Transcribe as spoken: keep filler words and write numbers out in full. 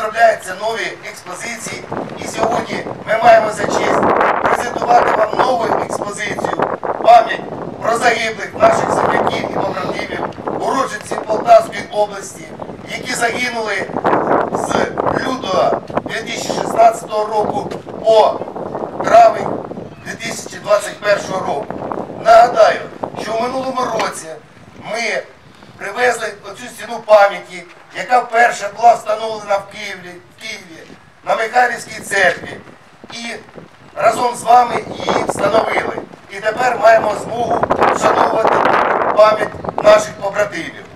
розробляються нові експозиції. І сьогодні ми маємо за честь презентувати вам нову експозицію «Пам'ять про загиблих наших земляків і побратимів, уродженців Полтавської області, які загинули з лютого дві тисячі шістнадцятого року по травень дві тисячі двадцять першого року. Нагадаю, що в минулому році ми привезли оцю стіну пам'яті, яка вперше була встановлена в Києві, в Києві на Михайлівській церкві. І разом з вами її встановили. І тепер маємо змогу вшановувати пам'ять наших побратимів.